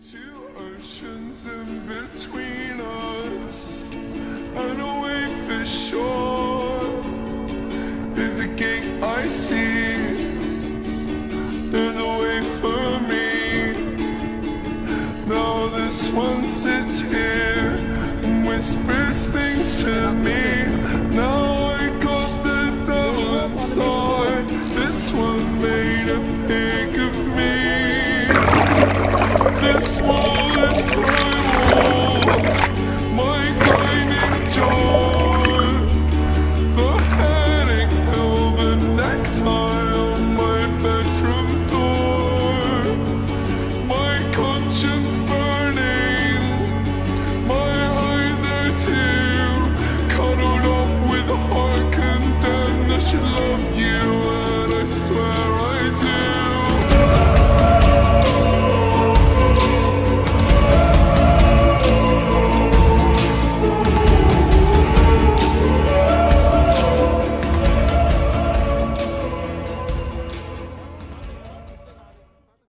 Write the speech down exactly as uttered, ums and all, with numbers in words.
Two oceans in between us, and away for shore is a gate I see. There's a way for me. Now this one sits here and whispers things to me. Now I got the devil inside. This one made a pig of me. This wall is primal, my guiding joy. The headache pill, the necktie on my bedroom door. My conscience